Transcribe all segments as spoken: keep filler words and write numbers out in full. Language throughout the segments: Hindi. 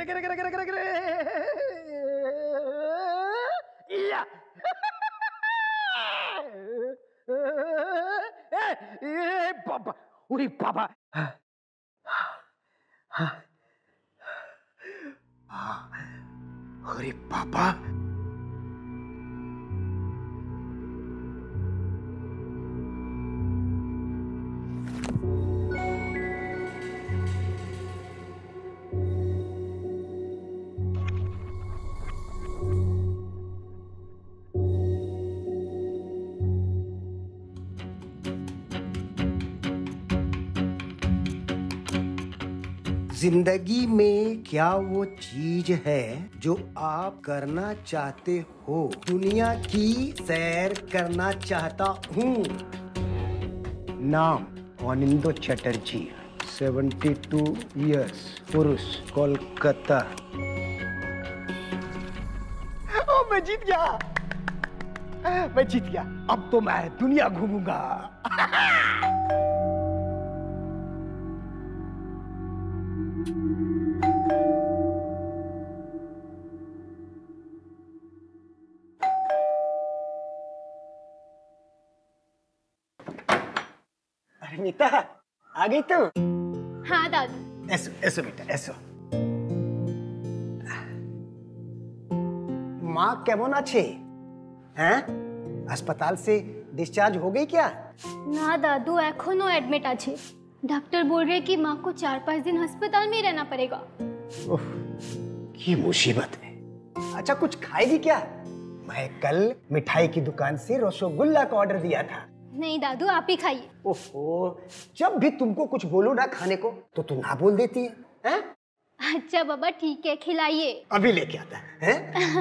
गिरे गिरे गिरे गिरे गिरे गिरे या ए बाबा उरी बाबा अरे बाबा जिंदगी में क्या वो चीज है जो आप करना चाहते हो? दुनिया की सैर करना चाहता हूँ। नाम अनिंदो चटर्जी, बहत्तर इयर्स, पुरुष, कोलकाता। ओ मैं जीत गया, मैं जीत गया। अब तो मैं दुनिया घूमूंगा। मीता आ गई तू? हाँ दादू। ऐसो ऐसो बेटा ऐसो। माँ केमन आछे? हैं? अस्पताल से डिस्चार्ज हो गई क्या? ना दादू एखोनो एडमिट आछे। डॉक्टर बोल रहे कि माँ को चार पाँच दिन अस्पताल में रहना पड़ेगा। ओह, ये मुसीबत है। अच्छा कुछ खाएगी क्या? मैं कल मिठाई की दुकान से रसगुल्ला का ऑर्डर दिया था। नहीं दादू आप ही खाइए। ओहो, जब भी तुमको कुछ बोलो ना खाने को तो तू ना बोल देती है, हैं? अच्छा बाबा ठीक है खिलाइए। अभी लेके आता है।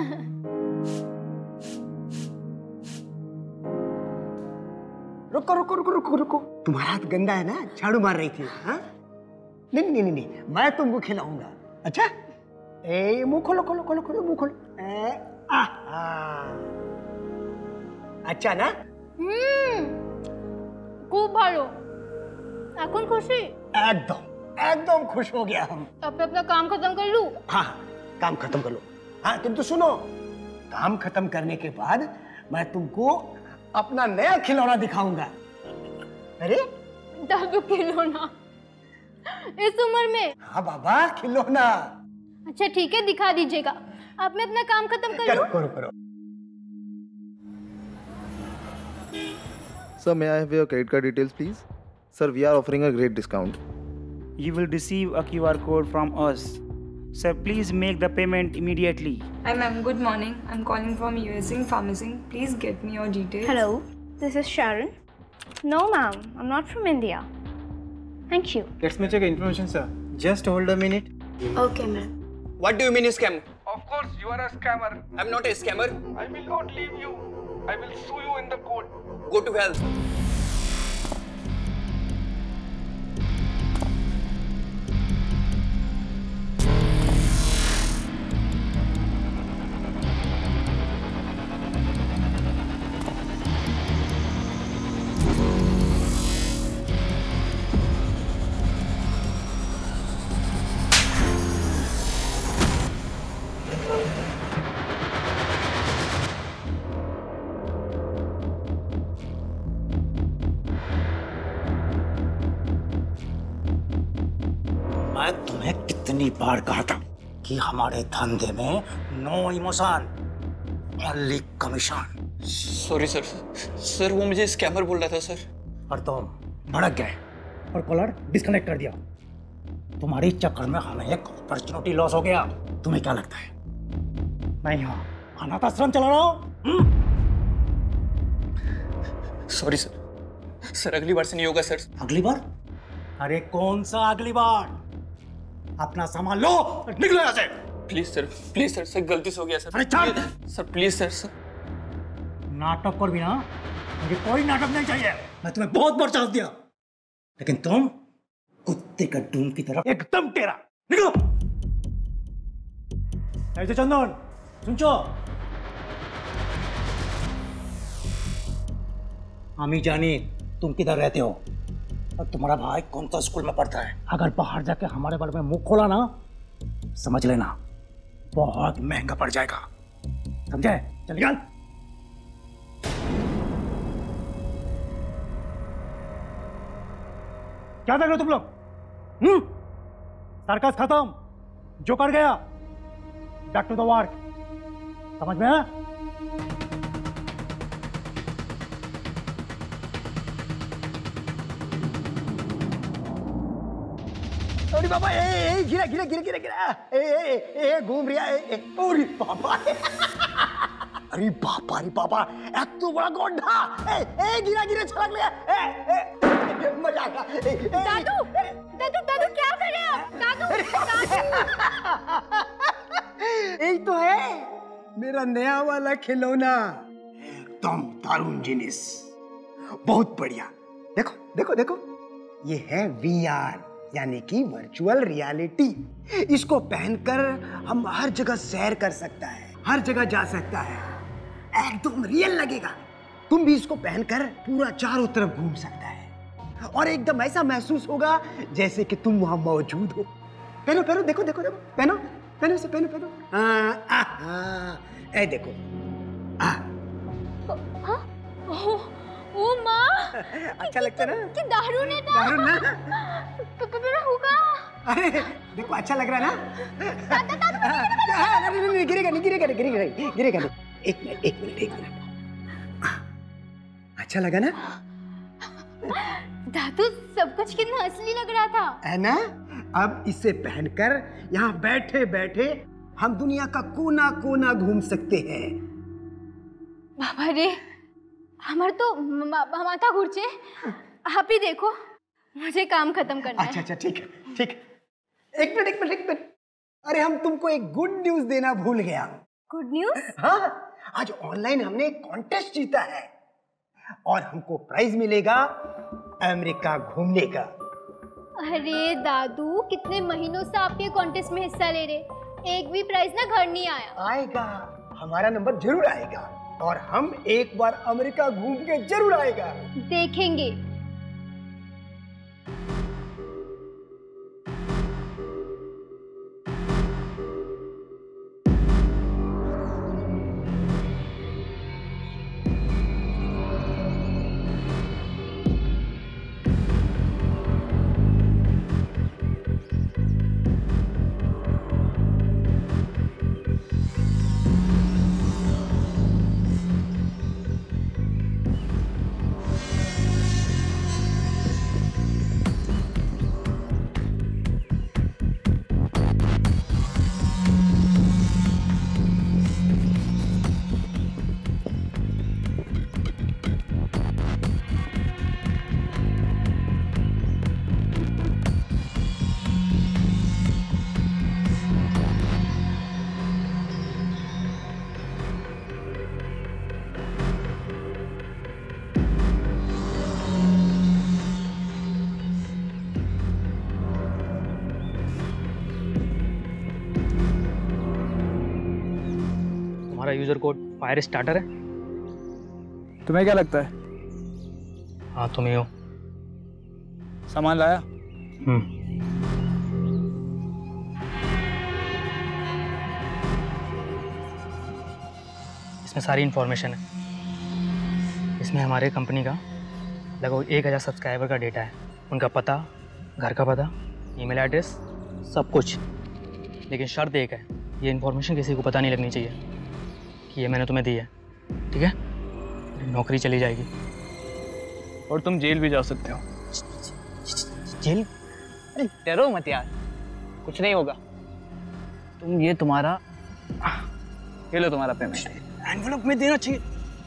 रुको रुको रुको रुको रुको, तुम्हारा हाथ गंदा है ना, झाड़ू मार रही थी। हाँ? नहीं नहीं नहीं नहीं, मैं तुमको खिलाऊंगा। अच्छा ए मुंह खोलो खोलो खोलो खोलो मुंह खोलो। ए, आ, आ, अच्छा ना? हम्म खूब भालो। এখন खुशी? एकदम एकदम खुश हो गया हम। अब अपना काम खत्म कर लूं? हाँ काम खत्म कर लो। हाँ तुम तो सुनो, काम खत्म करने के बाद मैं तुमको अपना नया खिलौना दिखाऊंगा। अरे दादू खिलौना इस उम्र में? हाँ बाबा खिलौना। अच्छा ठीक है दिखा दीजिएगा। अब मैं अपना काम खत्म कर लूं? करो करो करो। Sir, may I have your credit card details, please? Sir, we are offering a great discount. You will receive a Q R code from us. Sir, please make the payment immediately. Hi ma'am, good morning. I'm calling from U S Inc Pharmacy. Please get me your details. Hello, this is Sharon. No ma'am, I'm not from India. Thank you. Let me check information, sir. Just hold a minute. Okay ma'am. What do you mean scam? Of course, you are a scammer. I'm not a scammer. I will not leave you. I will sue you in the court. Go to hell. मैं तुम्हें कितनी बार कहा था कि हमारे धंधे में no emotion, only commission. Sorry sir, sir वो मुझे स्कैमर बोल रहा था सर। और तुम भड़क गए और कॉलर डिस्कनेक्ट कर दिया। तुम्हारे चक्कर में हमें एक अपॉर्चुनिटी लॉस हो गया। तुम्हें क्या लगता है मैं यहाँ अनाथ आश्रम चला रहा हूँ? सॉरी सर, सर अगली बार से नहीं होगा सर। अगली बार? अरे कौन सा अगली बार? अपना सामान लो और निकलो यहाँ से। Please sir, please sir, sir गलती से हो गया सर। अरे चल सर, प्लीज सर। सर नाटक कर भी ना, मुझे कोई नाटक नहीं चाहिए। मैं तुम्हें बहुत बार चांस दिया, लेकिन तुम कुत्ते का डूम की तरह एकदम टेरा। निकलो। ऐसे चंदन सुनचो, हम ही जानी तुम किधर रहते हो और तुम्हारा भाई कौन सा स्कूल में पढ़ता है। अगर बाहर जाके हमारे बारे में मुंह खोला ना समझ लेना बहुत महंगा पड़ जाएगा, समझे? चल निकल। क्या देख रहे हो तुम लोग? हम्म सर्कस खत्म, जो कर गया बैक टू द वर्क, समझ में आया? अरे बाबा, ए ए गिरा गिरा गिरा गिरा गिरा, ए ए ए घूम रहा है, ए अरे बाबा, अरे बाबा, अरे बाबा, एक तो बड़ा गोंडा, ए ए गिरा गिरा छलक लिया, ए ए मजा आ गया। दादू, दादू, दादू क्या कर रहे हो? दादू, दादू। यही तो है मेरा नया वाला खिलौना, एकदम दारुण जिनिस, बहुत बढ़िया। देखो देखो देखो, ये है वी आर यानी कि वर्चुअल रियलिटी। इसको पहनकर हम हर जगह सैर कर सकता है, हर जगह जा सकता है, एकदम रियल लगेगा। तुम भी इसको पहनकर पूरा चारों तरफ घूम सकता है और एकदम ऐसा महसूस होगा जैसे कि तुम वहां मौजूद हो। पहनो पहनो, देखो देखो देखो, पहनो पहनो से पहनो पहनो, हाँ हाँ हाँ, ए देखो, हाँ ओ माँ, अच्छा लगता ना? कि दारू ने दारू ना? तो तो मेरा होगा। अरे देखो, अच्छा लग रहा है ना? नहीं नहीं नहीं, गिरेगा नहीं, गिरेगा नहीं, गिरेगा नहीं, गिरेगा नहीं। एक मिनट एक मिनट एक मिनट, अच्छा लगा ना? दादू, सब कुछ कितना असली लग रहा था, है ना? अब इसे पहनकर यहाँ बैठे बैठे हम दुनिया का कोना कोना घूम सकते हैं। बाबा रे, हमारे तो माथा घुरचे। आप ही देखो, मुझे काम खत्म करना है। अच्छा अच्छा, ठीक है ठीक है, एक मिनट एक मिनट एक मिनट, अरे हम तुमको एक गुड न्यूज देना भूल गया। Good news? हाँ, आज ऑनलाइन हमने एक कॉन्टेस्ट जीता है और हमको प्राइज मिलेगा अमेरिका घूमने का। अरे दादू, कितने महीनों से आप ये कॉन्टेस्ट में हिस्सा ले रहे, एक भी प्राइज ना घर नहीं आया। आएगा, हमारा नंबर जरूर आएगा और हम एक बार अमेरिका घूम के जरूर आएगा। देखेंगे। यूजर कोड फायर स्टार्टर है। तुम्हें क्या लगता है? हाँ, तुम ही हो। सामान लाया? हम्म। इसमें सारी इंफॉर्मेशन है। इसमें हमारे कंपनी का लगभग एक हज़ार सब्सक्राइबर का डेटा है, उनका पता, घर का पता, ईमेल एड्रेस, सब कुछ। लेकिन शर्त एक है, ये इन्फॉर्मेशन किसी को पता नहीं लगनी चाहिए कि ये मैंने तुम्हें दी है, ठीक है? नौकरी चली जाएगी और तुम जेल भी जा सकते हो। जेल? अरे डरो मत यार, कुछ नहीं होगा। तुम ये तुम्हारा, ये लो तुम्हारा पेमेंट। एनवेलप में देना चाहिए।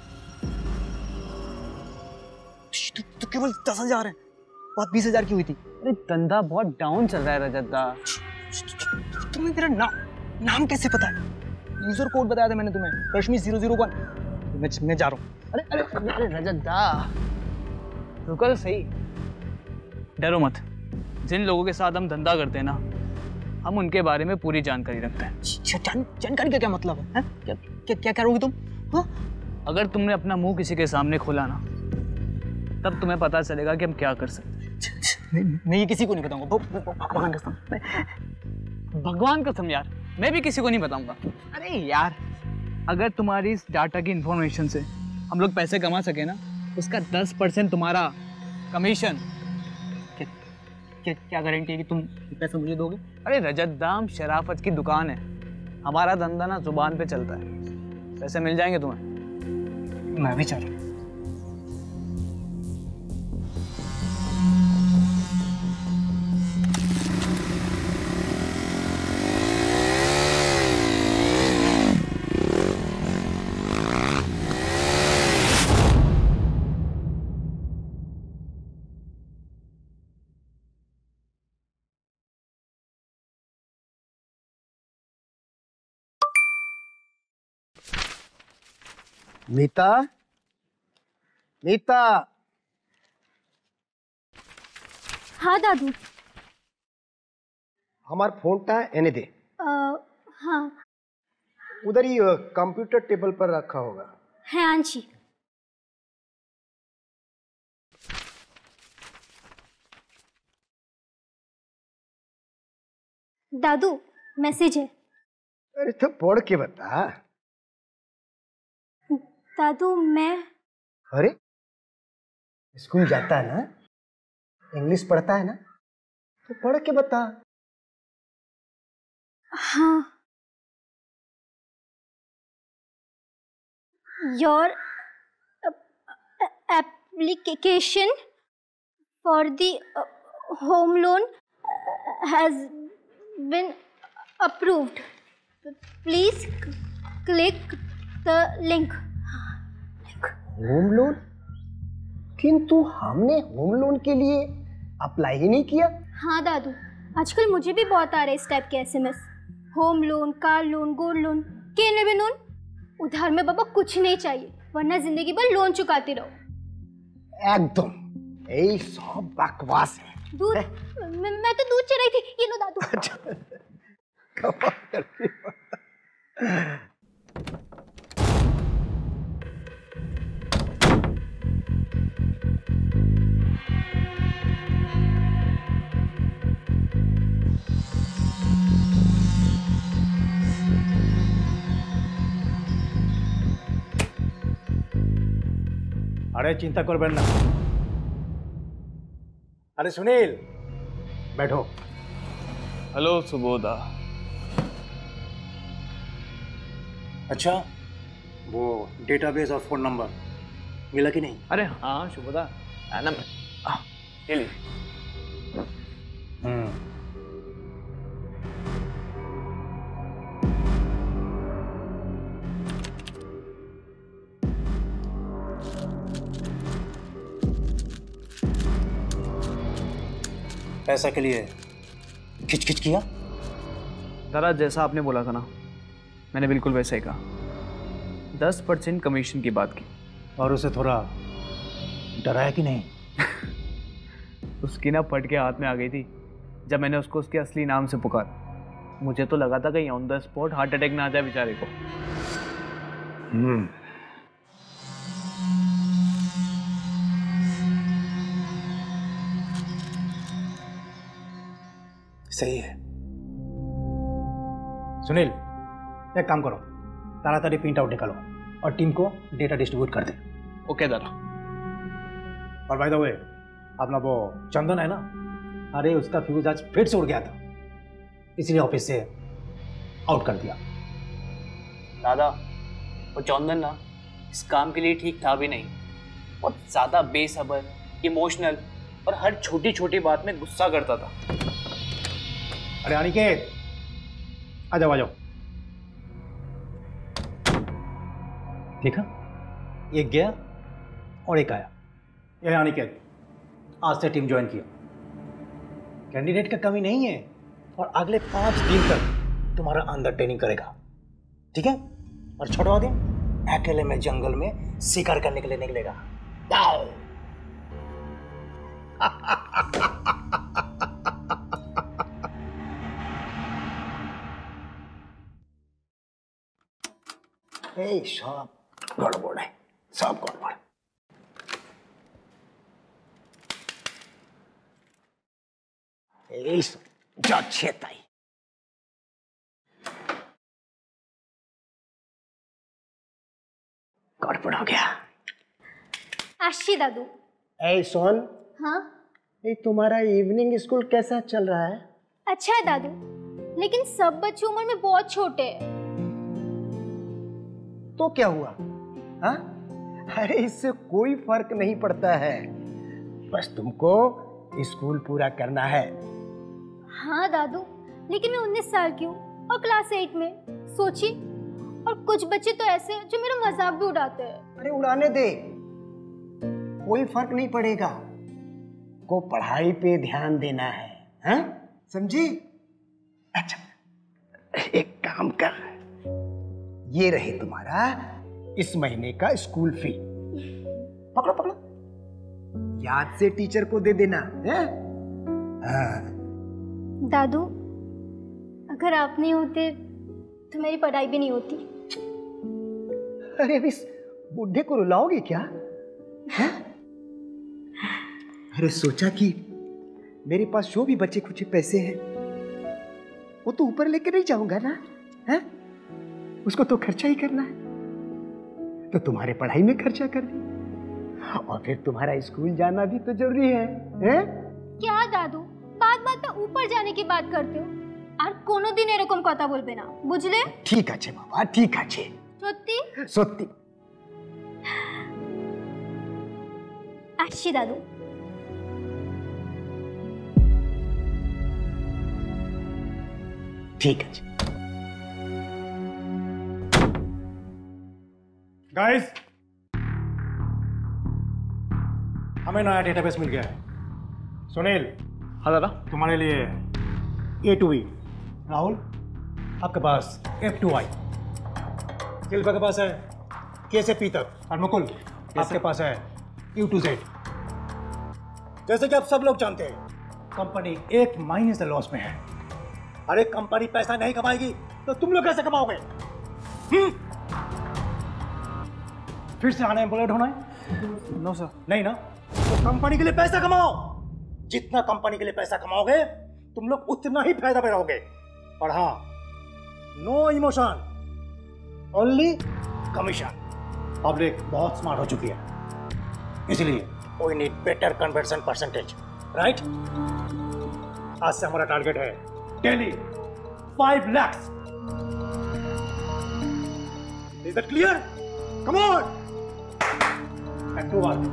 तो, तो केवल दस हजार है, बात बीस हजार की हुई थी। अरे धंधा बहुत डाउन चल रहा है रजत दा। तुम्हें मेरा नाम नाम कैसे पता है? यूजर कोड बताया था मैंने तुम्हें, रश्मि जीरो जीरो वन। मैं मैं जा रहा हूँ। अरे अरे अरे रजत दा, रुको तो सही। डरो मत, जिन लोगों के साथ हम धंधा करते हैं ना, हम उनके बारे में पूरी जानकारी रखते हैं। जान, जानकारी का क्या मतलब है? क्या क्या क्या करोगे तुम? हाँ? अगर तुमने अपना मुंह किसी के सामने खोला ना, तब तुम्हें पता चलेगा कि हम क्या कर सकते हैं। मैं, मैं ये किसी को नहीं बताऊंगा। भगवान कसम। भगवान कसम यार, मैं भी किसी को नहीं बताऊंगा। अरे यार, अगर तुम्हारी इस डाटा की इंफॉर्मेशन से हम लोग पैसे कमा सके ना, उसका दस परसेंट तुम्हारा कमीशन। क्या, क्या क्या गारंटी है कि तुम पैसा मुझे दोगे? अरे रजत दाम शराफत की दुकान है, हमारा धंधा ना जुबान पे चलता है, पैसे मिल जाएंगे तुम्हें। मैं भी चल रहा हूँ। मीता, मीता। हाँ दादू। हमार फोन टा एने दे। आ, हाँ। उधर ही कंप्यूटर टेबल पर रखा होगा। है आंची। दादू मैसेज है। अरे तो पढ़ के बता। दादू मैं। अरे स्कूल जाता है ना, इंग्लिश पढ़ता है ना, तो पढ़ के बता। हाँ। Your application for the home loan has been approved, please click the link. Home loan? किंतु हमने होम लोन के लिए अप्लाई ही नहीं किया। हाँ दादू, आजकल मुझे भी बहुत आ रहे इस टाइप के SMS. Home loan, car loan, gold loan, केने भी लोन। उधार में बाबा कुछ नहीं चाहिए, वरना जिंदगी भर लोन चुकाते रहो। एकदम, यही सब बकवास है। दूध? मैं, मैं तो दूध चढ़ाई थी, ये लो दादू। कमाल करती हो। अरे चिंता करबेन ना। अरे सुनील, बैठो। हेलो सुबोधा। अच्छा, वो डेटाबेस और फोन नंबर मिला कि नहीं? अरे हाँ शुभोदा, ना मैं ये ली। हम्म पैसा के लिए खिच खिच किया? दादा जैसा आपने बोला था ना, मैंने बिल्कुल वैसा ही कहा। दस परसेंट कमीशन की बात की। और उसे थोड़ा डराया कि नहीं? उसकी ना फट के हाथ में आ गई थी जब मैंने उसको उसके असली नाम से पुकारा। मुझे तो लगा था कहीं on the spot heart attack ना आ जाए बेचारे को। हम्म सही है। सुनील, एक काम करो, ताड़ाताड़ी प्रिंट आउट निकालो और टीम को डेटा डिस्ट्रीब्यूट कर दे। ओके दादा। और बाय द वे, अपना वो चंदन है ना, अरे उसका फ्यूज आज फिर से उड़ गया था, इसलिए ऑफिस से आउट कर दिया। दादा वो चंदन ना इस काम के लिए ठीक था भी नहीं। बहुत ज्यादा बेसब्र, इमोशनल और हर छोटी छोटी बात में गुस्सा करता था। अरे अनिकेत, आ जाओ आ जाओ। देखा, एक गया और एक आया। यह अनिकेत, आज से टीम ज्वाइन किया। कैंडिडेट का कमी नहीं है और अगले पांच दिन तक तुम्हारा अंदर ट्रेनिंग करेगा, ठीक है? और छठवां दिन अकेले में जंगल में शिकार करने के लिए निकलेगा। ए, सब गड़बड़ है, सब गड़बड़। ए, जा छेताई। गड़बड़ हो गया। आशी दादू। ए सोन, हाँ ये तुम्हारा इवनिंग स्कूल कैसा चल रहा है? अच्छा है दादू, लेकिन सब बच्चे उम्र में बहुत छोटे हैं। तो क्या हुआ? हाँ? अरे इससे कोई फर्क नहीं पड़ता है, बस तुमको स्कूल पूरा करना है। हाँ दादू, लेकिन मैं उन्नीस साल की हूँ और क्लास एट में, सोचिए। और कुछ बच्चे तो ऐसे हैं जो मेरा मजाक भी उड़ाते हैं। अरे उड़ाने दे, कोई फर्क नहीं पड़ेगा। को पढ़ाई पे ध्यान देना है, हाँ? समझी? अच्छा, एक काम कर, ये रहे तुम्हारा इस महीने का स्कूल फी। पकड़ो पकड़ो, याद से टीचर को दे देना है? हाँ। दादू, अगर आप नहीं होते तो मेरी पढ़ाई भी नहीं होती। अरे अब इस बुढ़े को रुलाओगे क्या? है? अरे सोचा कि मेरे पास जो भी बचे कुछ पैसे हैं वो तो ऊपर लेके नहीं जाऊंगा ना, है? उसको तो खर्चा ही करना है, तो तुम्हारे पढ़ाई में खर्चा कर दी, और फिर तुम्हारा स्कूल जाना भी तो जरूरी है, है? क्या दादू, बात बात पे ऊपर जाने की बात करते हो? আর কোনোদিন এরকম কথা বলবে না, বুঝলে? ঠিক আছে বাবা, ঠিক আছে। সত্যি? সত্যি। আসছি দাদু। ঠিক আছে। गाइस, हमें नया डेटाबेस मिल गया है। सुनील, हाँ दादा, तुम्हारे लिए ए टू बी, राहुल आपके पास एफ टू आई, शिल्पा के पास है के से पी तक, और मुकुल आपके पास है यू टू जेड। जैसे कि आप सब लोग जानते हैं, कंपनी एक महीने से लॉस में है। अरे कंपनी पैसा नहीं कमाएगी तो तुम लोग कैसे कमाओगे? हुँ? फिर से आना एम्प्लॉयड होना है? No sir. नहीं ना, तो कंपनी के लिए पैसा कमाओ। जितना कंपनी के लिए पैसा कमाओगे तुम लोग उतना ही फायदा में रहोगे। और हाँ, no emotion, only commission. Public बहुत स्मार्ट हो चुकी है, इसलिए we need better conversion percentage, right? आज से हमारा टारगेट है daily five lakhs. Is that clear? Come on, and two one.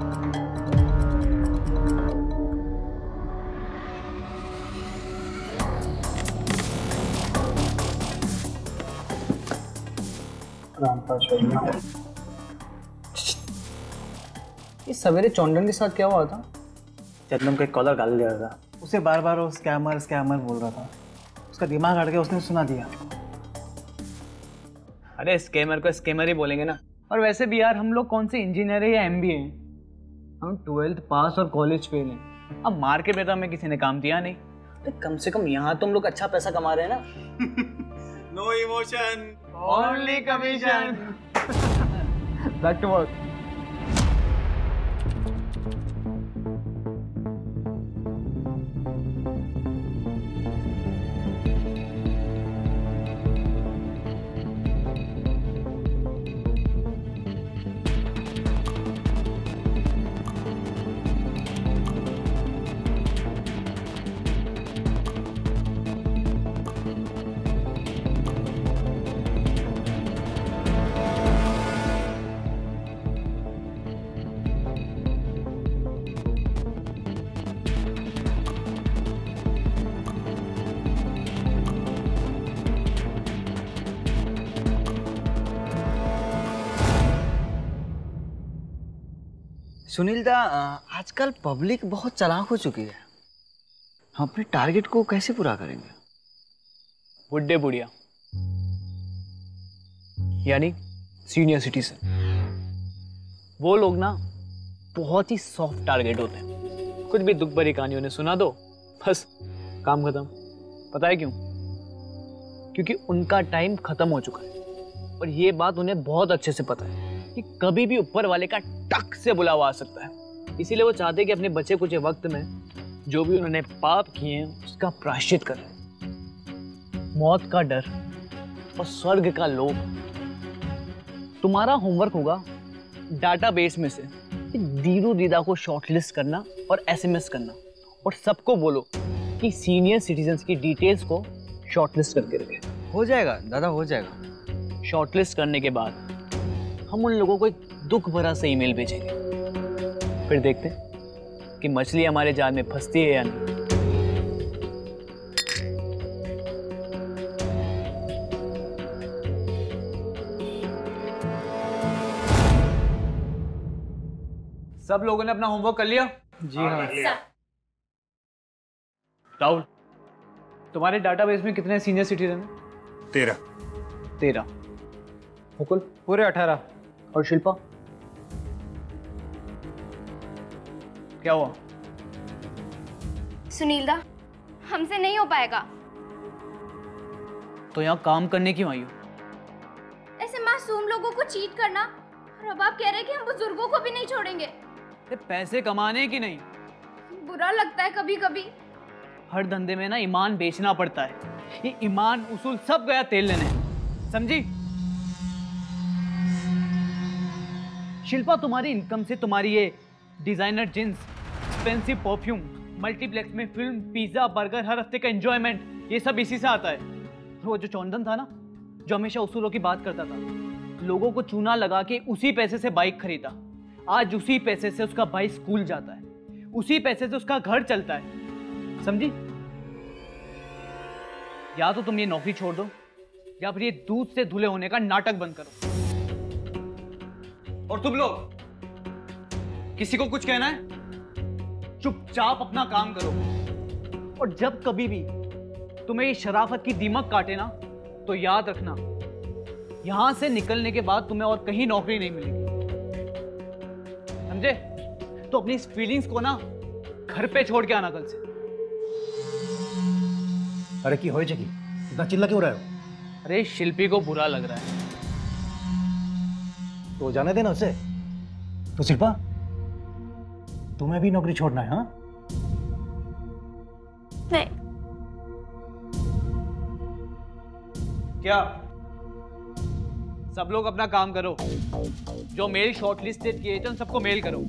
इस सवेरे चौंडन के साथ क्या हुआ था? चंदन को एक कॉलर गाली दे रहा था, उसे बार बार वो स्कैमर स्कैमर बोल रहा था। उसका दिमाग हट गया, उसने सुना दिया। अरे स्कैमर को स्कैमर ही बोलेंगे ना। और वैसे भी यार, हम लोग कौन से इंजीनियर है या एमबीए हैं? हम ट्वेल्थ पास और कॉलेज फेल हैं। अब मार्केट में तो हमें किसी ने काम दिया नहीं। तो कम से कम यहाँ तुम लोग अच्छा पैसा कमा रहे हैं ना। No emotion, only commission. Back to work. Sunil da, आजकल पब्लिक बहुत चालाक हो चुकी है। हम अपने टारगेट को कैसे पूरा करेंगे? बुढ़े बुढ़िया यानी सीनियर सिटीजन, वो लोग ना बहुत ही सॉफ्ट टारगेट होते हैं। कुछ भी दुख भरी कहानी उन्हें सुना दो, बस काम खत्म। पता है क्यों? क्योंकि उनका टाइम खत्म हो चुका है, और ये बात उन्हें बहुत अच्छे से पता है कि कभी भी ऊपर वाले का टक से बुलावा आ सकता है। इसीलिए वो चाहते हैं कि अपने बचे कुछ वक्त में जो भी उन्होंने पाप किए हैं उसका प्रायश्चित करें। मौत का डर और स्वर्ग का लोभ। तुम्हारा होमवर्क होगा डाटाबेस में से दीरू दीदा को शॉर्टलिस्ट करना और एसएमएस करना, और सबको बोलो कि सीनियर सिटीजन्स की डिटेल्स को शॉर्टलिस्ट करके रखें। हो जाएगा दादा, हो जाएगा। शॉर्टलिस्ट करने के बाद हम उन लोगों को एक दुख भरा सा ईमेल भेजेंगे, फिर देखते हैं कि मछली हमारे जाल में फंसती है या नहीं। सब लोगों ने अपना होमवर्क कर लिया? जी हाँ। राहुल, तुम्हारे डाटाबेस में कितने सीनियर सिटीजन हैं? तेरह। तेरह। मुकुल? पूरे अठारह। और शिल्पा? क्या हुआ? सुनील दा, हमसे नहीं हो पाएगा। तो यहाँ काम करने क्यों आई हो? ऐसे मासूम लोगों को चीट करना, और अब आप कह रहे हैं कि हम बुजुर्गों को भी नहीं छोड़ेंगे। पैसे कमाने की नहीं, बुरा लगता है कभी कभी। हर धंधे में ना ईमान बेचना पड़ता है। ये ईमान उसूल सब गया तेल लेने, समझी? शिल्पा, तुम्हारी इनकम से तुम्हारी ये designer jeans, expensive perfume, multiplex में फिल्म, पिज्जा, बर्गर, हर हफ्ते का एंजॉयमेंट, ये सब इसी से आता है। वो जो चौंदन था ना, जो हमेशा उसूलों की बात करता था, लोगों को चूना लगा के उसी पैसे से बाइक खरीदा। आज उसी पैसे से उसका भाई स्कूल जाता है, उसी पैसे से उसका घर चलता है, समझी? या तो तुम ये नौकरी छोड़ दो, या फिर ये दूध से धुले होने का नाटक बंद करो। और तुम लोग किसी को कुछ कहना है? चुपचाप अपना काम करो। और जब कभी भी तुम्हें ये शराफत की दीमक काटे ना, तो याद रखना, यहां से निकलने के बाद तुम्हें और कहीं नौकरी नहीं मिलेगी, समझे? तो अपनी इस फीलिंग्स को ना घर पे छोड़ के आना कल से। अरे की हो जगी, इतना चिल्ला क्यों रहे हो? अरे शिल्पी को बुरा लग रहा है। तो जाने देना उसे। तो शिल्पा, तुम्हें भी नौकरी छोड़ना है? हाँ, नहीं। क्या सब लोग अपना काम करो? जो मेल शॉर्टलिस्टेड किए थे उन सबको मेल करो।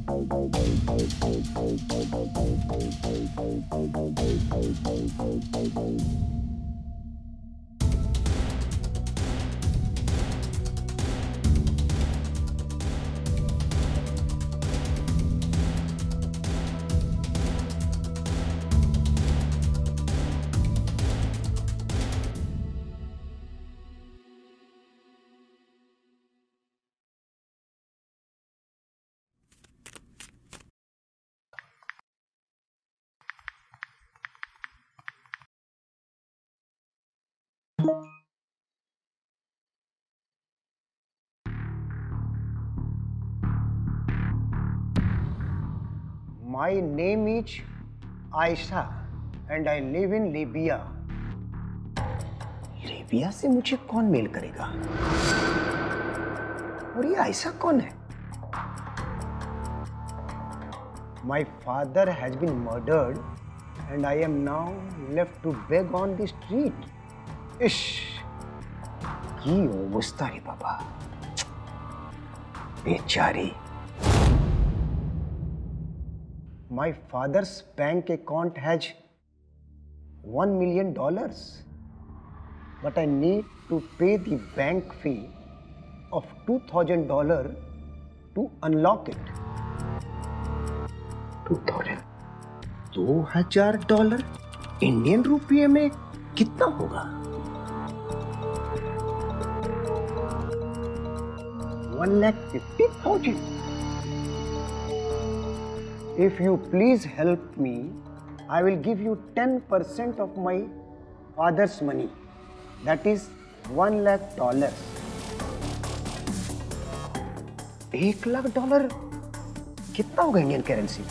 My name is Ayesha and I live in Libya. Libya से मुझे कौन मेल करेगा? और ये आयशा कौन है? My father has been murdered and I am now left to beg on the street. इश, की अवस्था रे बाबा, बेचारी। My father's bank account has one million dollars, but I need to pay the bank fee of two thousand dollars to unlock it. Two thousand, दो हजार डॉलर इंडियन रुपये में कितना होगा? One lakh fifty thousand. If you please help me, I will give you ten percent of my father's money. That is one lakh dollars. एक लाख डॉलर कितना होगा Indian currency?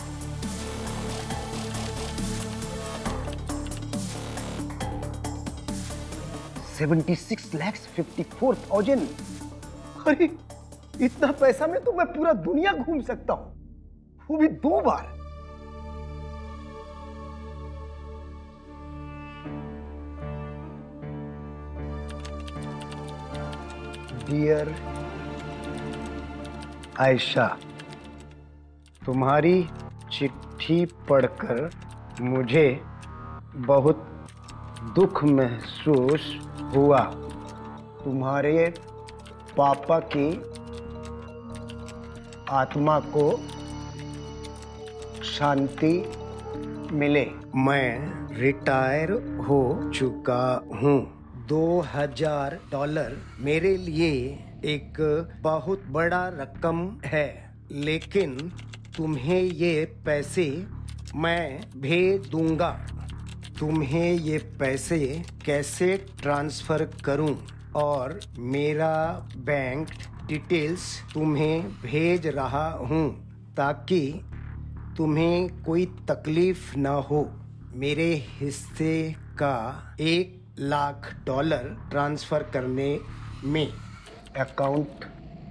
Seventy-six lakhs fifty-four thousand. अरे इतना पैसा में तो मैं पूरा दुनिया घूम सकता हूं, वो भी दो बार। डियर आयशा, तुम्हारी चिट्ठी पढ़कर मुझे बहुत दुख महसूस हुआ। तुम्हारे पापा की आत्मा को शांति मिले। मैं रिटायर हो चुका हूँ। दो हजार डॉलर मेरे लिए एक बहुत बड़ा रकम है, लेकिन तुम्हें ये पैसे मैं भेज दूंगा। तुम्हें ये पैसे कैसे ट्रांसफर करूं और मेरा बैंक डिटेल्स तुम्हें भेज रहा हूं ताकि तुम्हें कोई तकलीफ ना हो। मेरे हिस्से का एक लाख डॉलर ट्रांसफर करने में अकाउंट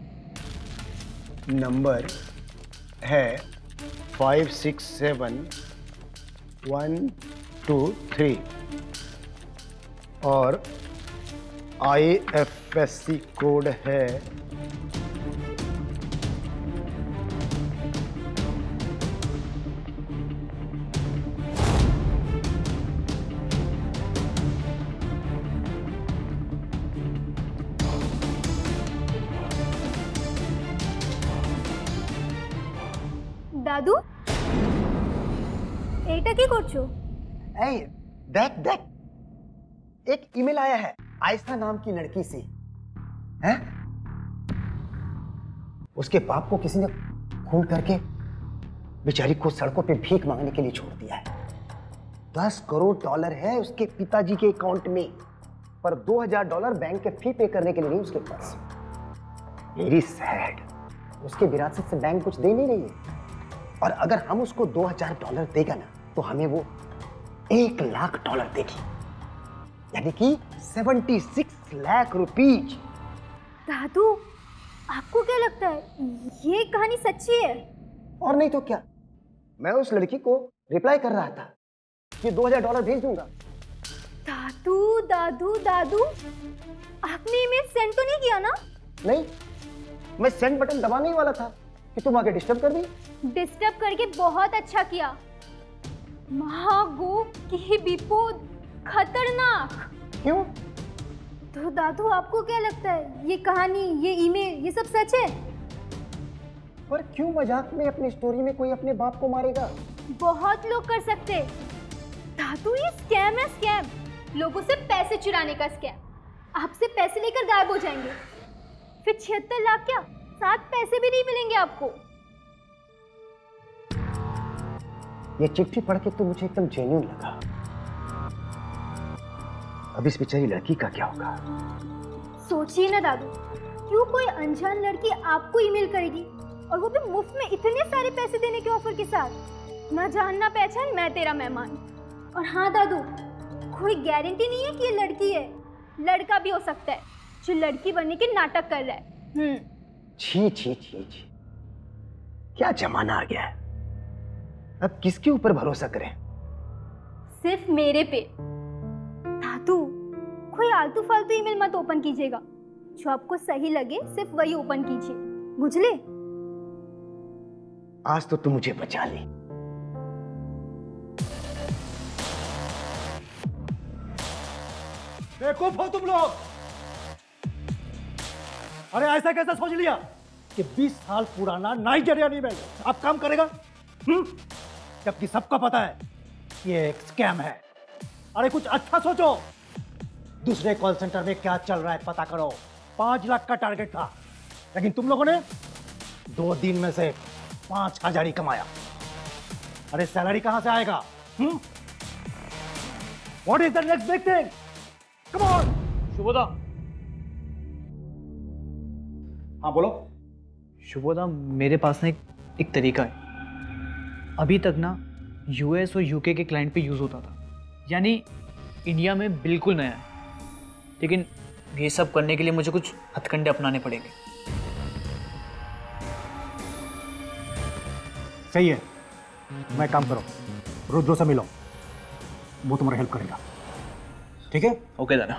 नंबर है five six seven one two three और I F S C code है दादू এইটা কি করছো? এই देख देख, एक ईमेल आया है आयशा नाम की लड़की से। हैं? उसके बाप को किसी ने खून करके बेचारी को सड़कों पे भीख मांगने के लिए छोड़ दिया है। दस करोड़ डॉलर है उसके पिताजी के अकाउंट में, पर दो हजार डॉलर बैंक के फी पे करने के लिए नहीं उसके पास। Very sad. उसके विरासत से बैंक कुछ दे नहीं रही है, और अगर हम उसको दो हजार डॉलर देगा ना तो हमें वो एक लाख डॉलर देगी, यानी कि छिहत्तर लाख रुपीज। दादू, आपको क्या लगता है ये कहानी सच्ची है? और नहीं तो क्या, मैं उस लड़की को रिप्लाई कर रहा था कि दो हजार डॉलर भेज दूंगा। दादू दादू दादू, आपने ईमेल सेंड तो नहीं किया ना? नहीं, मैं सेंड बटन दबाने ही वाला था कि तुम आके डिस्टर्ब कर दी। डिस्टर्ब करके बहुत अच्छा किया। महागो की विपद खतरनाक। क्यों? तो दादू, आपको क्या लगता है ये कहानी, ये ईमेल, ये सब सच है? पर क्यों मजाक में अपनी स्टोरी में कोई अपने बाप को मारेगा? बहुत लोग कर सकते। दादू, ये स्कैम है, स्कैम। लोगों से पैसे चुराने का स्कैम। आपसे पैसे लेकर गायब हो जाएंगे, फिर छिहत्तर लाख क्या, सात पैसे भी नहीं मिलेंगे आपको। ये चिट्ठी पढ़ के तो मुझे एकदम जेन्युइन लगा। अब इस बेचारी लड़की का क्या होगा? सोचिए ना दादू, क्यों कोई अनजान लड़की आपको ईमेल करेगी, और वो भी मुफ्त में इतने सारे पैसे देने के ऑफर के साथ। ना जान ना पहचान, मैं तेरा मेहमान। और हाँ दादू, कोई गारंटी नहीं है कि ये लड़की है, लड़का भी हो सकता है जो लड़की बनने के नाटक कर रहा है। हम्म छी छी छी छी, क्या जमाना आ गया है। अब किसके ऊपर भरोसा करें? सिर्फ मेरे पे। दादू, कोई आलतू फालतू ईमेल मत ओपन कीजिएगा। जो आपको सही लगे सिर्फ वही ओपन कीजिए, बुझले? आज तो तुम मुझे बचा ली। बेवकूफ हो तुम लोग। अरे ऐसा कैसा सोच लिया कि बीस साल पुराना नाइजीरिया नहीं बैठ आप काम करेगा? हम्म? जबकि सबको पता है ये एक स्कैम है। अरे कुछ अच्छा सोचो। दूसरे कॉल सेंटर में क्या चल रहा है पता करो। पांच लाख का टारगेट था, लेकिन तुम लोगों ने दो दिन में से पांच हजार ही कमाया। अरे सैलरी कहां से आएगा? हम्म? What is the next big thing? Come on! शुभोदा। हाँ बोलो। शुभोदा, मेरे पास ना एक, एक तरीका है। अभी तक ना यूएस और यूके के क्लाइंट पे यूज़ होता था, यानी इंडिया में बिल्कुल नया है। लेकिन ये सब करने के लिए मुझे कुछ हथकंडे अपनाने पड़ेंगे। सही है, मैं काम करो, रुद्रो से मिलो, वो तुम्हारी हेल्प करेगा। ठीक है? ओके दादा।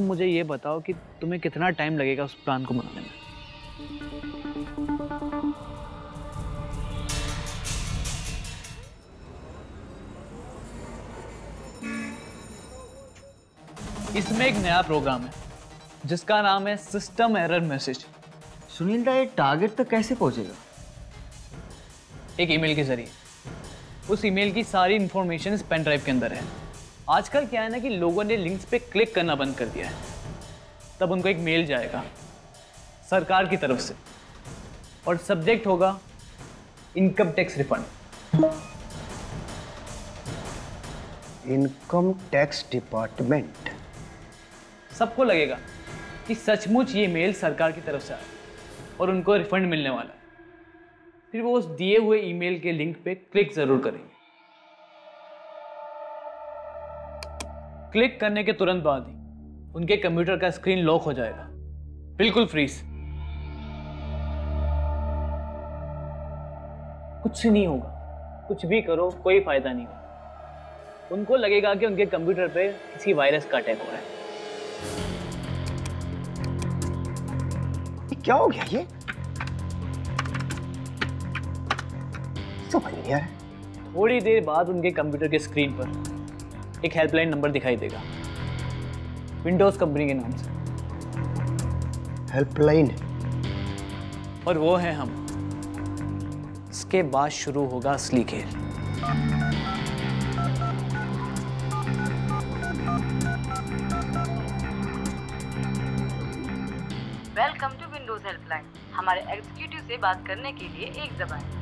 तुम मुझे ये बताओ कि तुम्हें कितना टाइम लगेगा उस प्लान को बनाने में। इसमें एक नया प्रोग्राम है जिसका नाम है सिस्टम एरर मैसेज। सुनील दा, ये टारगेट तक कैसे पहुंचेगा? एक ईमेल के जरिए। उस ईमेल की सारी इंफॉर्मेशन इस पेन ड्राइव के अंदर है। आजकल क्या है ना कि लोगों ने लिंक्स पे क्लिक करना बंद कर दिया है। तब उनको एक मेल जाएगा सरकार की तरफ से और सब्जेक्ट होगा income tax refund. Income tax department. सबको लगेगा कि सचमुच ये मेल सरकार की तरफ से आया और उनको रिफंड मिलने वाला है। फिर वो उस दिए हुए ईमेल के लिंक पे क्लिक जरूर करेंगे। क्लिक करने के तुरंत बाद ही उनके कंप्यूटर का स्क्रीन लॉक हो जाएगा, बिल्कुल फ्रीज। कुछ नहीं होगा, कुछ भी करो कोई फायदा नहीं होगा। उनको लगेगा कि उनके कंप्यूटर पे किसी वायरस का अटैक हो रहा है। क्या हो गया ये? समझ नहीं आ रहा। थोड़ी देर बाद उनके कंप्यूटर के स्क्रीन पर एक हेल्पलाइन नंबर दिखाई देगा, विंडोज कंपनी के नाम से। हेल्पलाइन? और वो है हम। इसके बाद शुरू होगा असली खेल। Welcome to Windows helpline. हमारे एग्जीक्यूटिव से बात करने के लिए एक दबाएं।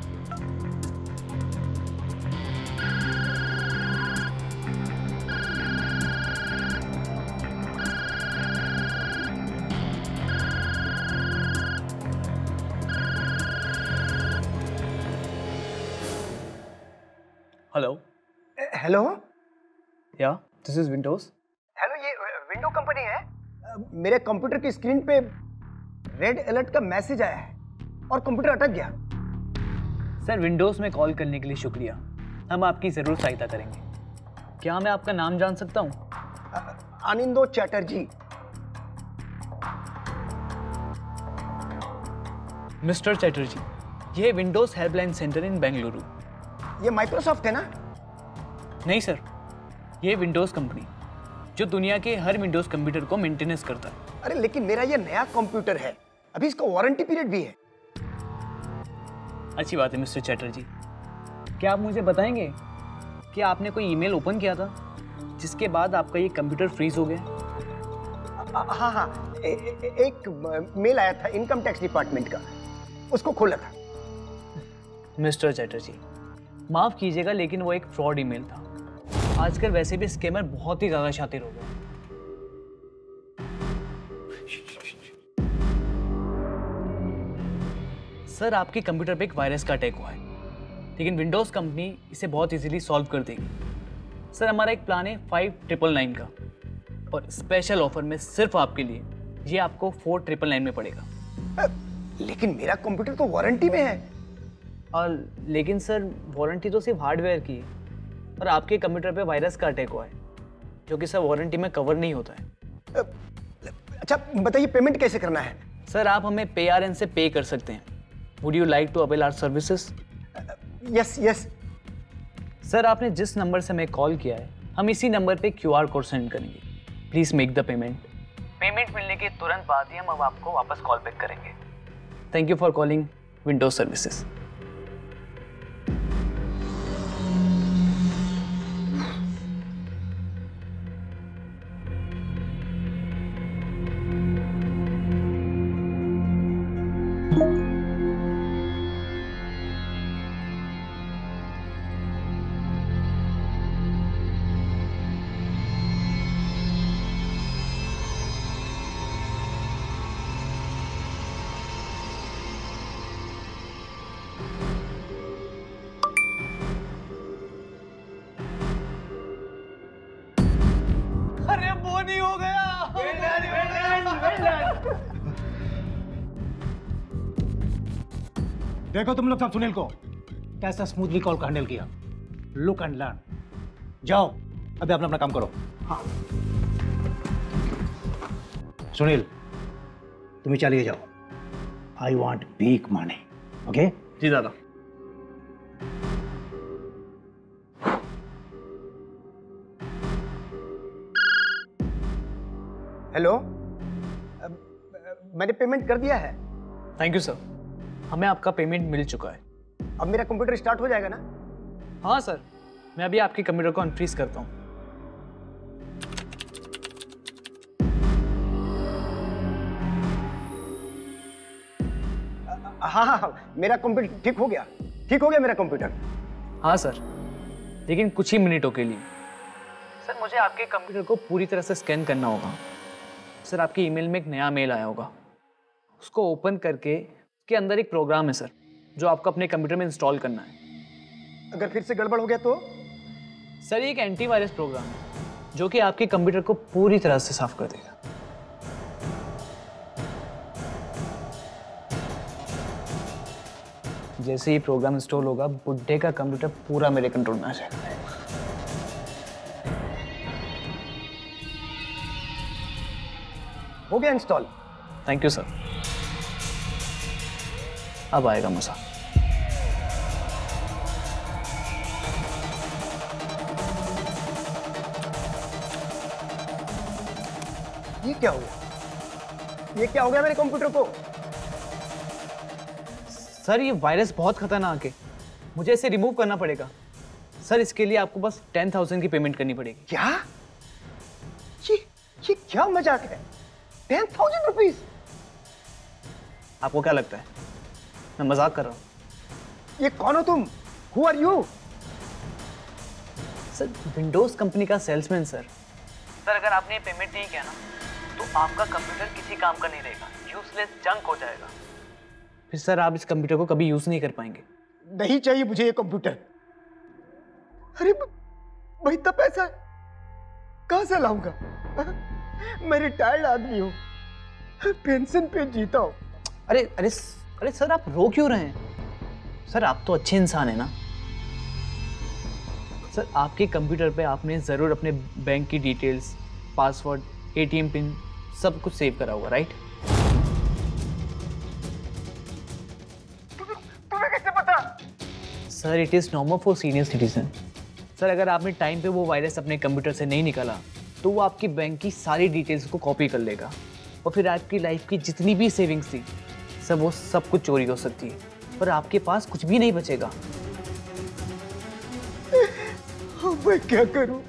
Hello hello yeah this is Windows. Hello, ये विंडो कंपनी है। मेरे कंप्यूटर की स्क्रीन पे रेड अलर्ट का मैसेज आया है और कंप्यूटर अटक गया। सर, विंडोज में कॉल करने के लिए शुक्रिया। हम आपकी जरूर सहायता करेंगे। क्या मैं आपका नाम जान सकता हूँ? आनंदो चैटर्जी। मिस्टर चैटर्जी, ये Windows helpline centre in Bengaluru. ये माइक्रोसॉफ्ट है ना? नहीं सर, ये विंडोज कंपनी जो दुनिया के हर विंडोज कंप्यूटर को मेंटेनेंस करता है। अरे लेकिन मेरा ये नया कंप्यूटर है, अभी इसका वारंटी पीरियड भी है। अच्छी बात है मिस्टर चैटर्जी। क्या आप मुझे बताएंगे कि आपने कोई ईमेल ओपन किया था जिसके बाद आपका ये कंप्यूटर फ्रीज हो गया? हाँ हाँ, ए, ए, एक मेल आया था इनकम टैक्स डिपार्टमेंट का, उसको खोला था। मिस्टर चैटर्जी, माफ कीजिएगा लेकिन वो एक फ्रॉड ईमेल था। आजकल वैसे भी स्कैमर बहुत ही ज्यादा शातिर हो गए। सर, आपके कंप्यूटर पे एक वायरस का अटैक हुआ है, लेकिन विंडोज कंपनी इसे बहुत इजीली सॉल्व कर देगी। सर, हमारा एक प्लान है फाइव ट्रिपल नाइन का, और स्पेशल ऑफर में सिर्फ आपके लिए ये आपको फोर ट्रिपल नाइन में पड़ेगा। लेकिन मेरा कंप्यूटर तो वारंटी में है। और लेकिन सर, वारंटी तो सिर्फ हार्डवेयर की है, और आपके कंप्यूटर पे वायरस का अटैक हुआ है जो कि सर वारंटी में कवर नहीं होता है। अच्छा बताइए, पेमेंट कैसे करना है? सर, आप हमें पे आर एन से पे कर सकते हैं। Would you like to avail our services? Yes yes. Sir, आपने जिस नंबर से हमें कॉल किया है, हम इसी नंबर पे क्यू आर कोड सेंड करेंगे। Please make the payment. Payment मिलने के तुरंत बाद ही हम अब आपको वापस कॉल बैक करेंगे। Thank you for calling Windows services. देखो तुम लोग सब सुनील को कैसा स्मूथली कॉल को हैंडल किया। Look and learn. जाओ अभी अपना अपना काम करो। हाँ सुनील, तुम्हें चलिए जाओ। I want big money. Okay? जी दादा। हेलो, मैंने पेमेंट कर दिया है। थैंक यू सर, हमें आपका पेमेंट मिल चुका है। अब मेरा कंप्यूटर स्टार्ट हो जाएगा ना? हाँ सर, मैं अभी आपके कंप्यूटर को अनफ्रीज करता हूँ। हाँ हाँ हाँ, मेरा कंप्यूटर ठीक हो गया, ठीक हो गया मेरा कंप्यूटर। हाँ सर, लेकिन कुछ ही मिनटों के लिए। सर मुझे आपके कंप्यूटर को पूरी तरह से स्कैन करना होगा। सर आपकी ईमेल में एक नया मेल आया होगा, उसको ओपन करके उसके अंदर एक प्रोग्राम है सर, जो आपको अपने कंप्यूटर में इंस्टॉल करना है। अगर फिर से गड़बड़ हो गया तो? सर ये एक एंटीवायरस प्रोग्राम है जो कि आपके कंप्यूटर को पूरी तरह से साफ कर देगा। जैसे ही प्रोग्राम इंस्टॉल होगा, बुड्ढे का कंप्यूटर पूरा मेरे कंट्रोल में आ जाएगा। हो गया इंस्टॉल। Thank you sir. अब आएगा मजा। ये क्या हो गया? ये क्या हो गया मेरे कंप्यूटर को? सर ये वायरस बहुत खतरनाक है, मुझे इसे रिमूव करना पड़ेगा। सर इसके लिए आपको बस टेन थाउजेंड की पेमेंट करनी पड़ेगी। क्या? ये ये क्या मजाक है? Ten thousand rupees? आपको क्या लगता है मैं मजाक कर रहा हूँ? ये कौन हो तुम? Who are you? Sir Windows company का सेल्समैन सर। सर अगर आपने ये पेमेंट नहीं किया ना, तो आपका कंप्यूटर किसी काम का नहीं रहेगा, यूजलेस जंक हो जाएगा। फिर सर आप इस कंप्यूटर को कभी यूज नहीं कर पाएंगे। नहीं चाहिए मुझे ये कंप्यूटर। अरे भाई इतना पैसा कहां से लाऊंगा? मैं रिटायर्ड आदमी हूं, पेंशन पे जीता हूं। अरे अरे अरे सर आप रो क्यों रहे हैं? सर आप तो अच्छे इंसान हैं ना। सर आपके कंप्यूटर पे आपने जरूर अपने बैंक की डिटेल्स, पासवर्ड, एटीएम पिन सब कुछ सेव करा होगा, राइट? तुम्हें कैसे पता? Sir it is normal for senior citizen. Sir अगर आपने टाइम पे वो वायरस अपने कंप्यूटर से नहीं निकाला, तो वो आपकी बैंक की सारी डिटेल्स को कॉपी कर लेगा और फिर आपकी लाइफ की जितनी भी सेविंग्स थी सब वो सब कुछ चोरी हो सकती है, पर आपके पास कुछ भी नहीं बचेगा। मैं क्या करूं?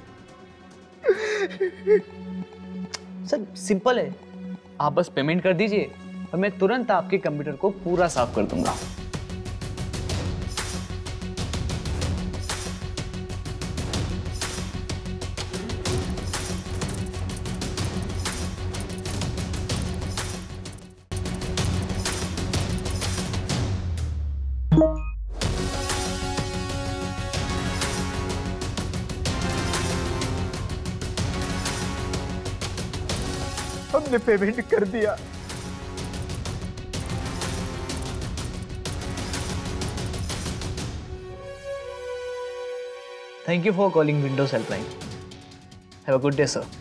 सर सिंपल है, आप बस पेमेंट कर दीजिए और मैं तुरंत आपके कंप्यूटर को पूरा साफ कर दूंगा। हमने पेमेंट कर दिया। Thank you for calling Windows Helpline. Have a good day, sir.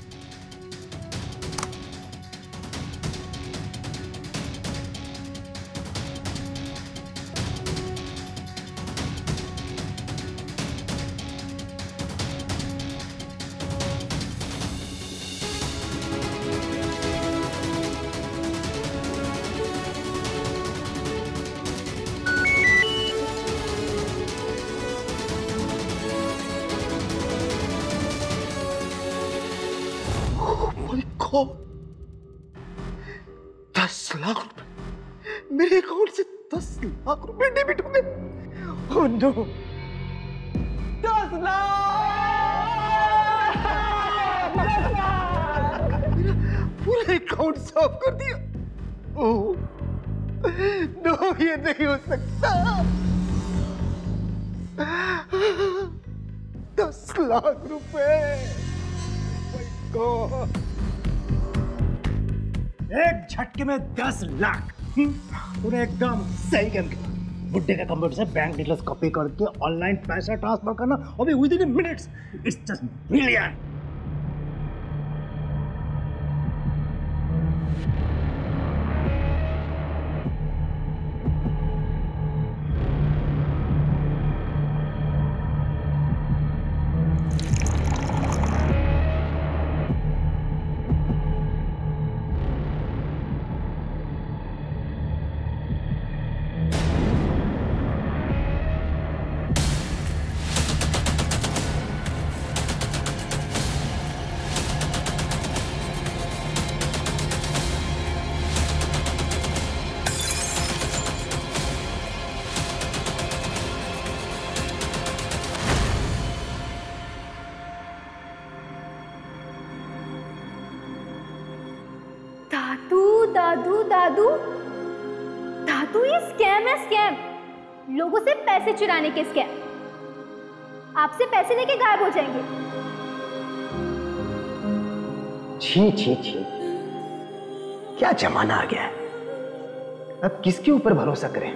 दस लाख रुपए मेरे अकाउंट से दस लाख रुपए डेबिट हो गए। ओह नो, दस लाख! मेरा पूरा अकाउंट साफ कर दिया। ओह नो, ये नहीं हो सकता। दस लाख रुपए! गॉड, एक झटके में दस लाख। तूने एकदम सही काम किया। बुड्ढे का कंप्यूटर से बैंक डिटेल्स कॉपी करके ऑनलाइन पैसा ट्रांसफर करना अभी within minutes. It's just brilliant. दादू दादू ये स्कैम है, स्कैम। लोगों से पैसे चुराने के स्कैम। आपसे पैसे लेके गायब हो जाएंगे। छी छी छी, क्या जमाना आ गया है। अब किसके ऊपर भरोसा करें?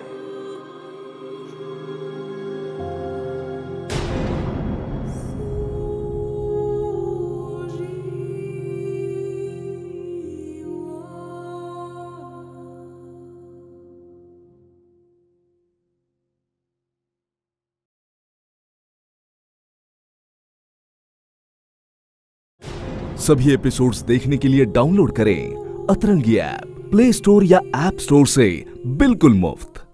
सभी एपिसोड्स देखने के लिए डाउनलोड करें अतरंगी ऐप प्ले स्टोर या ऐप स्टोर से बिल्कुल मुफ्त।